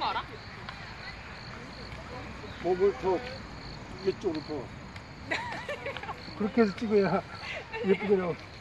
알아? 몸을 더 이쪽으로 더. 그렇게 해서 찍어야 예쁘게 나와.